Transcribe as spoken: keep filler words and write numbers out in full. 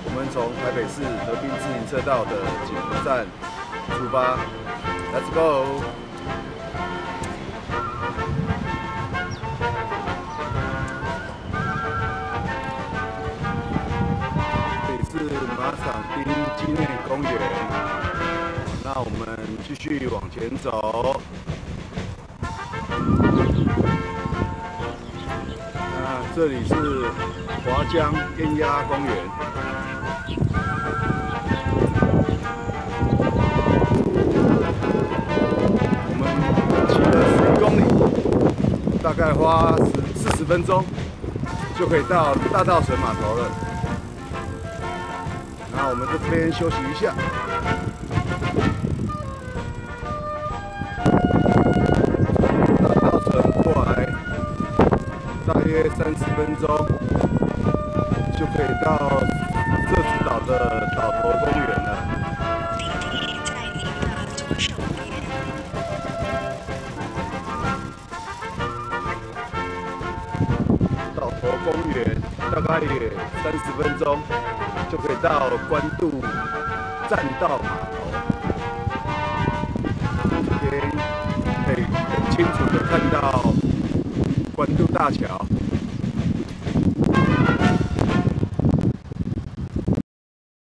我们从台北市河滨自行车道的景福站出发 ，Let's go！ 这里是马场町纪念公园，那我们继续往前走。 这里是华江雁鸭公园，我们骑了十一公里，大概花十四十分钟就可以到大稻埕码头了。然后我们这边休息一下。 大约三十分钟就可以到社子岛的岛头公园了。在您的左手边。岛头公园大概也三十分钟就可以到关渡栈道码头。这边可以很清楚的看到关渡大桥。